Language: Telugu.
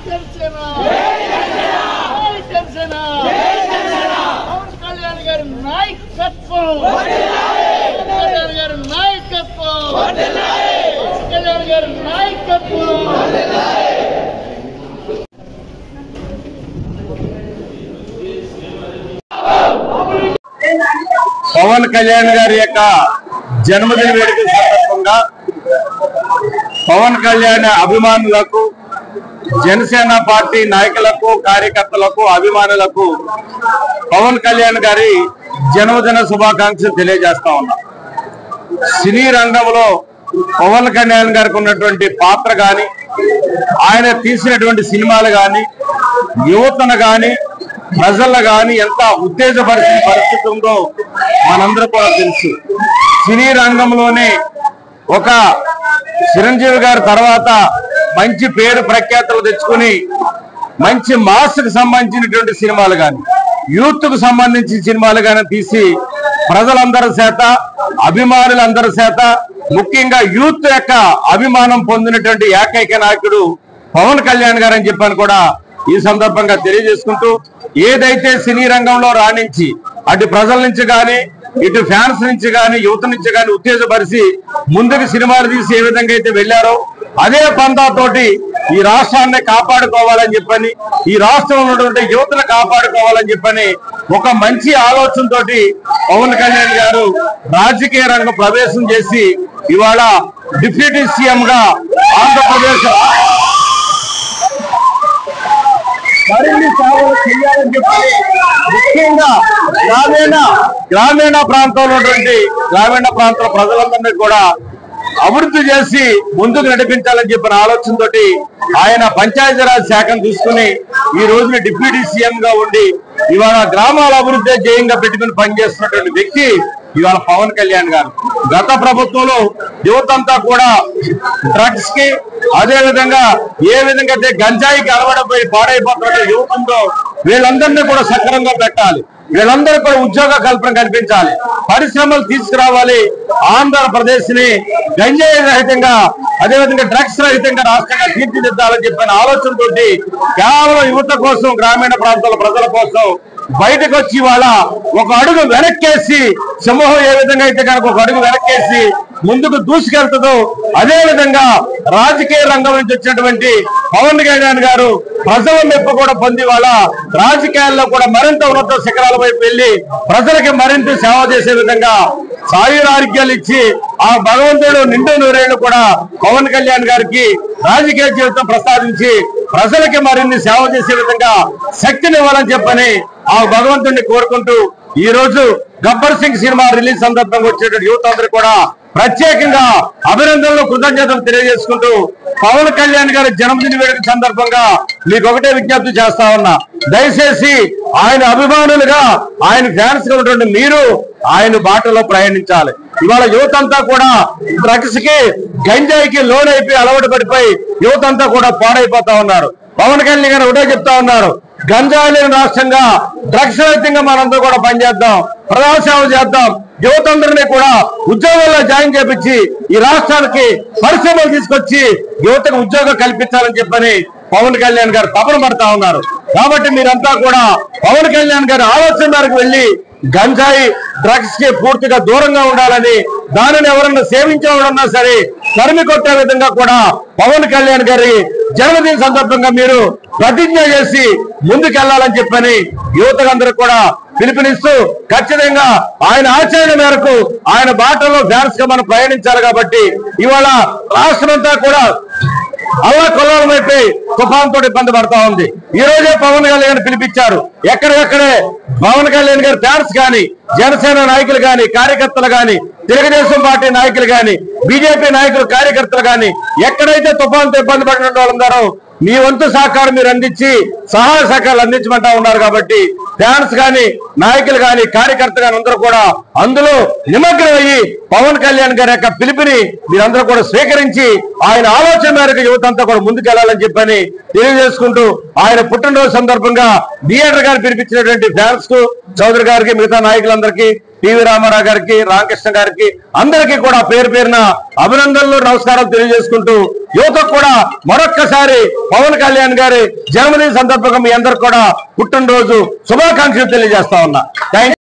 పవన్ కళ్యాణ్ గారి నాయకత్వం, కళ్యాణ్ గారి నాయకత్వం, కళ్యాణ్ గారి నాయకత్వం. పవన్ కళ్యాణ్ గారి యొక్క జన్మదిన వేడుక సందర్భంగా పవన్ కళ్యాణ్ అభిమానులకు, జనసేన పార్టీ నాయకులకు, కార్యకర్తలకు, అభిమానులకు పవన్ కళ్యాణ్ గారి జన్మదిన శుభాకాంక్షలు తెలియజేస్తా ఉన్నా. సినీ రంగంలో పవన్ కళ్యాణ్ గారికి ఉన్నటువంటి పాత్ర కానీ, ఆయన తీసినటువంటి సినిమాలు కానీ, యువతను కానీ, ప్రజలను కానీ ఎంత ఉత్తేజపరిచిన పరిస్థితి ఉందో మనందరూ కూడా తెలుసు. సినీ రంగంలోనే ఒక చిరంజీవి గారి తర్వాత మంచి పేరు ప్రఖ్యాతులు తెచ్చుకుని మంచి మాస్కు సంబంధించినటువంటి సినిమాలు కానీ, యూత్ కు సంబంధించిన సినిమాలు కానీ తీసి ప్రజలందరి చేత, అభిమానులందరి చేత, ముఖ్యంగా యూత్ యొక్క అభిమానం పొందినటువంటి ఏకైక నాయకుడు పవన్ కళ్యాణ్ గారు అని చెప్పని కూడా ఈ సందర్భంగా తెలియజేసుకుంటూ, ఏదైతే సినీ రంగంలో రాణించి అటు ప్రజల నుంచి కానీ, ఇటు ఫ్యాన్స్ నుంచి కానీ, యువత నుంచి కానీ ఉత్తేజపరిచి ముందుకు సినిమాలు తీసి ఏ విధంగా అయితే వెళ్లారో అదే పంతాతోటి ఈ రాష్ట్రాన్ని కాపాడుకోవాలని చెప్పని, ఈ రాష్ట్రంలో ఉన్నటువంటి యువతను కాపాడుకోవాలని చెప్పని ఒక మంచి ఆలోచనతో పవన్ కళ్యాణ్ గారు రాజకీయ రంగం ప్రవేశం చేసి ఇవాళ డిప్యూటీ సీఎం గా ఆంధ్రప్రదేశ్ మరిన్ని సేవలు చేయాలని చెప్పి ముఖ్యంగా గ్రామీణ ప్రాంతంలో ఉన్నటువంటి గ్రామీణ ప్రాంతాల ప్రజలందరినీ కూడా అభివృద్ధి చేసి ముందుకు నడిపించాలని చెప్పిన ఆలోచనతో ఆయన పంచాయతీరాజ్ శాఖను తీసుకుని ఈ రోజున డిప్యూటీ సీఎం గా ఉండి ఇవాళ గ్రామాల అభివృద్ధి ధ్యేయంగా పెట్టుకుని పనిచేస్తున్నటువంటి వ్యక్తి ఇవాళ పవన్ కళ్యాణ్ గారు. గత ప్రభుత్వంలో యువతంతా కూడా డ్రగ్స్ కి, అదే విధంగా ఏ విధంగా అయితే గంజాయికి అలవాటైపోయి పాడైపోతున్న యువతంలో వీళ్ళందరినీ కూడా సక్రమంగా పెట్టాలి, వీళ్ళందరూ కూడా ఉద్యోగ కల్పన కల్పించాలి, పరిశ్రమలు తీసుకురావాలి, ఆంధ్రప్రదేశ్ ని గంజాయి రహితంగా, అదేవిధంగా డ్రగ్స్ రహితంగా రాష్ట్రంగా తీర్చిదిద్దాలని చెప్పిన ఆలోచనతో కేవలం యువత కోసం, గ్రామీణ ప్రాంతాల ప్రజల కోసం బయటకు వచ్చి వాళ్ళ ఒక అడుగు వెనక్కేసి, సమూహం ఏ విధంగా అయితే కనుక ఒక అడుగు వెనక్కేసి ముందుకు దూసుకెళ్తుందో అదే విధంగా రాజకీయ రంగం నుంచి వచ్చినటువంటి పవన్ కళ్యాణ్ గారు ప్రజల మెప్పు కూడా పొంది వాళ్ళ రాజకీయాల్లో కూడా మరింత ఉన్నత శిఖరాల వైపు వెళ్లి ప్రజలకి మరింత సేవ చేసే విధంగా సాయుర ఆరోగ్యాలు ఇచ్చి ఆ భగవంతుడు నిండు నూరేళ్లు కూడా పవన్ కళ్యాణ్ గారికి రాజకీయ జీవితం ప్రసాదించి ప్రజలకి మరిన్ని సేవ చేసే విధంగా శక్తిని ఇవ్వాలని చెప్పని ఆ భగవంతుడిని కోరుకుంటూ ఈ రోజు గబ్బర్ సింగ్ సినిమా రిలీజ్ సందర్భంగా వచ్చేటువంటి యువత అందరూ కూడా ప్రత్యేకంగా అభినందనలు, కృతజ్ఞతలు తెలియజేసుకుంటూ పవన్ కళ్యాణ్ గారి జన్మదిన వేడుక సందర్భంగా మీకు ఒకటే విజ్ఞప్తి చేస్తా ఉన్నా, దయచేసి ఆయన అభిమానులుగా, ఆయన ఫ్యాన్స్ గా ఉన్నటువంటి మీరు ఆయన బాటలో ప్రయాణించాలి. ఇవాళ యువత అంతా కూడా డ్రగ్స్ కి, గంజాయికి లోనైపోయి అలవాటు పడిపోయి యువత అంతా కూడా పాడైపోతా ఉన్నారు. పవన్ కళ్యాణ్ గారు ఒకటే చెప్తా ఉన్నారు, గంజాయి లేని రాష్ట్రంగా, డ్రగ్స్ రహితంగా మనందరూ కూడా పనిచేద్దాం, ప్రజాసేవ చేద్దాం, యువతందరినీ కూడా ఉద్యోగాల్లో జాయిన్ చేపించి ఈ రాష్ట్రానికి పరిశ్రమలు తీసుకొచ్చి యువతకు ఉద్యోగం కల్పించాలని చెప్పని పవన్ కళ్యాణ్ గారు తపన పడతా ఉన్నారు. కాబట్టి మీరంతా కూడా పవన్ కళ్యాణ్ గారి ఆలోచన మేరకు వెళ్లి గంజాయి, డ్రగ్స్ కి పూర్తిగా దూరంగా ఉండాలని, దానిని ఎవరన్నా సేవించేవాడన్నా సరే తరిమి కొట్టే విధంగా కూడా పవన్ కళ్యాణ్ గారి జన్మదిన సందర్భంగా మీరు ప్రతిజ్ఞ చేసి ముందుకెళ్లాలని చెప్పని యువతలందరూ కూడా పిలుపునిస్తూ ఖచ్చితంగా ఆయన ఆచరణ మేరకు ఆయన బాటలో ఫ్యాన్స్ గా మనం ప్రయాణించాలి. కాబట్టి ఇవాళ రాష్ట్రమంతా కూడా అల్లా కొల్లాలమైపోయి తుఫాన్ తోటి ఇబ్బంది పడతా ఉంది. ఈ రోజే పవన్ కళ్యాణ్ పిలిపించారు. ఎక్కడెక్కడే పవన్ కళ్యాణ్ గారి ఫ్యాన్స్ కానీ, జనసేన నాయకులు కానీ, కార్యకర్తలు కానీ, తెలుగుదేశం పార్టీ నాయకులు కానీ, బీజేపీ నాయకులు, కార్యకర్తలు కానీ ఎక్కడైతే తుఫాన్తో ఇబ్బంది పడిన వాళ్ళందరూ మీ వంతు సహకారం మీరు అందించి సహాయ సహకారాలు అందించమంటా ఉన్నారు. కాబట్టి ఫ్యాన్స్ కానీ, నాయకులు కానీ, కార్యకర్తలు కానీ అందరూ కూడా అందులో నిమగ్నం అయ్యి పవన్ కళ్యాణ్ గారి యొక్క పిలుపుని మీరందరూ కూడా స్వీకరించి ఆయన ఆలోచన మేరకు యువతంతా కూడా ముందుకెళ్లాలని చెప్పని తెలియజేసుకుంటూ ఆయన పుట్టినరోజు సందర్భంగా థియేటర్ గారు పిలిపించినటువంటి ఫ్యాన్స్ కు, చౌదరి గారికి, మిగతా నాయకులందరికీ టీవీ రామారావు గారికి, రామకృష్ణ గారికి, అందరికీ కూడా పేరు పేరున అభినందనలు, నమస్కారాలు తెలియజేసుకుంటూ యువతకు కూడా మరొక్కసారి పవన్ కళ్యాణ్ గారి జన్మదిన సందర్భంగా మీ అందరికి కూడా పుట్టినరోజు శుభాకాంక్షలు తెలియజేస్తా ఉన్నా.